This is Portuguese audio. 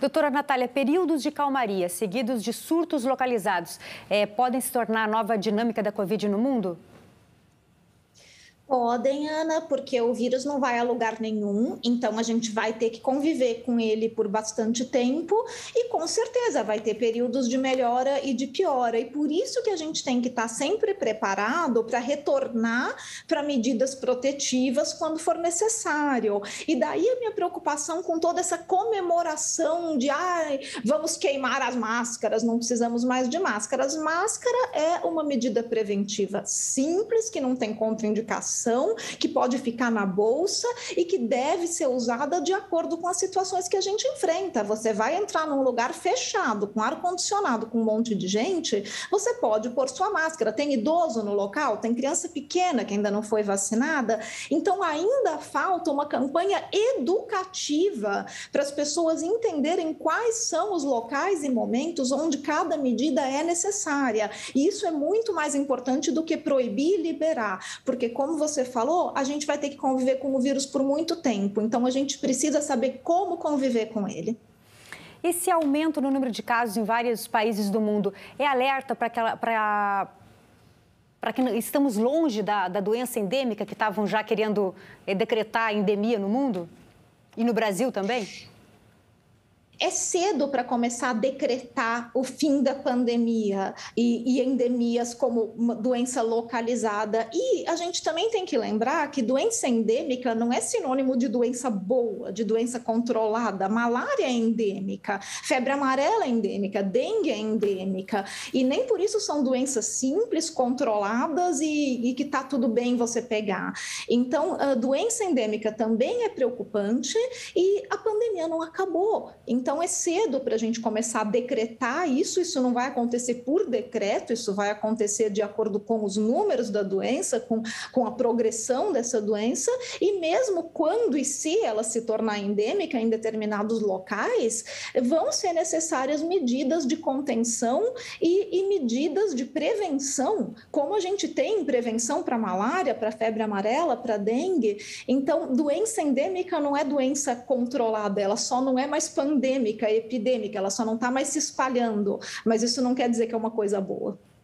Doutora Natália, períodos de calmaria seguidos de surtos localizados podem se tornar a nova dinâmica da Covid no mundo? Podem, Ana, porque o vírus não vai a lugar nenhum, então a gente vai ter que conviver com ele por bastante tempo e com certeza vai ter períodos de melhora e de piora. E por isso que a gente tem que estar sempre preparado para retornar para medidas protetivas quando for necessário. E daí a minha preocupação com toda essa comemoração de vamos queimar as máscaras, não precisamos mais de máscaras. Máscara é uma medida preventiva simples, que não tem contraindicação, que pode ficar na bolsa e que deve ser usada de acordo com as situações que a gente enfrenta. Você vai entrar num lugar fechado, com ar-condicionado, com um monte de gente, você pode pôr sua máscara. Tem idoso no local, tem criança pequena que ainda não foi vacinada, então ainda falta uma campanha educativa para as pessoas entenderem quais são os locais e momentos onde cada medida é necessária. E isso é muito mais importante do que proibir e liberar, porque como você falou, a gente vai ter que conviver com o vírus por muito tempo, então a gente precisa saber como conviver com ele. Esse aumento no número de casos em vários países do mundo é alerta para que estamos longe da doença endêmica que estavam já querendo decretar a endemia no mundo? E no Brasil também? É cedo para começar a decretar o fim da pandemia e endemias como uma doença localizada. E a gente também tem que lembrar que doença endêmica não é sinônimo de doença boa, de doença controlada. Malária é endêmica, febre amarela é endêmica, dengue é endêmica. E nem por isso são doenças simples, controladas e que está tudo bem você pegar. Então, a doença endêmica também é preocupante e a pandemia não acabou. Então, é cedo para a gente começar a decretar isso não vai acontecer por decreto, isso vai acontecer de acordo com os números da doença, com a progressão dessa doença, e mesmo quando e se ela se tornar endêmica em determinados locais, vão ser necessárias medidas de contenção e medidas de prevenção, como a gente tem prevenção para malária, para febre amarela, para dengue. Então, doença endêmica não é doença controlada, ela só não é mais pandêmica, epidêmica, ela só não está mais se espalhando, mas isso não quer dizer que é uma coisa boa.